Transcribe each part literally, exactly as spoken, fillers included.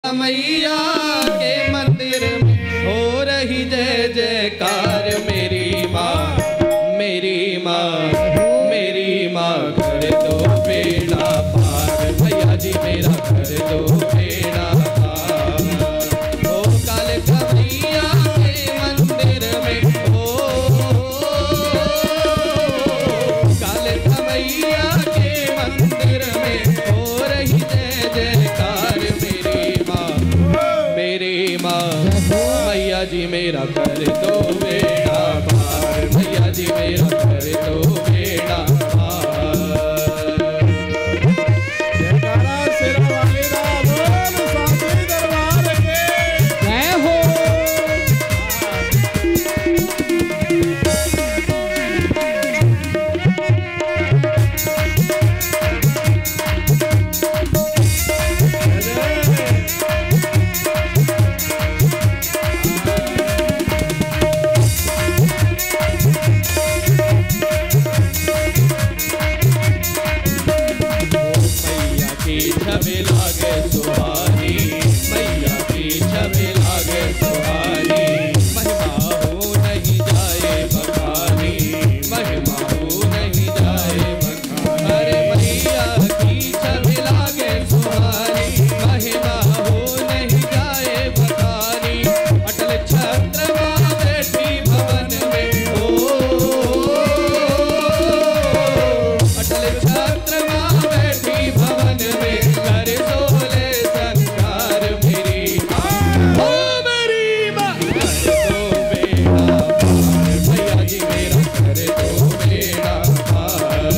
मैया के मंदिर में हो रही जय जयकार। मेरी माँ मेरी माँ मेरी माँ कर दो बेड़ा पार। भैया जी मेरा कर दो बेड़ा पार। ओ कालिका मैया के मंदिर में हो कालिका मैया के मंदिर में हो रही जय जयकार। मेरी माँ मैया जी मेरा कर दो बेड़ा पार। मैया जी मेरा कर दो बेड़ा पार। जयकारा सिरा वाली दा बोल सांची दरबार के जय हो। छबे लागे सुहानी मैया की छबे लागे सुहानी। महिमा हो नहीं जाए बखानी महिमा हो नहीं जाए बखानी। अरे मैया की छबे लागे सुहानी महिमा हो नहीं जाए बखानी। अटल छत्र माँ बैठी भवन में हो अटल छत्र माँ बैठी भवन में कर सोले संकार। मेरी माँ ओ मेरी माँ कर दो बेड़ा पार। भैया जी मेरा कर दो बेड़ा पार।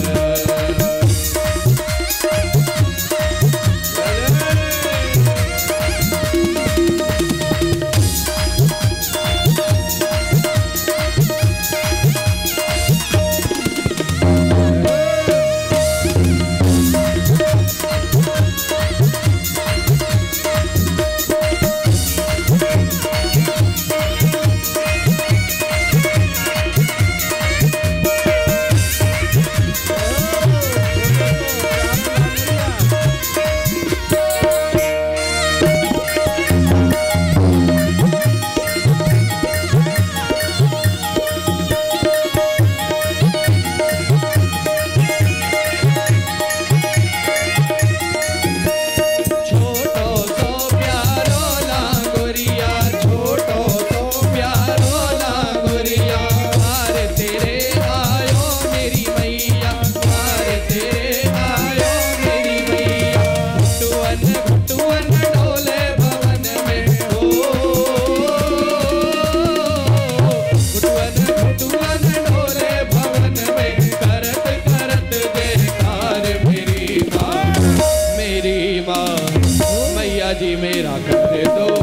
मैया जी मेरा कर दो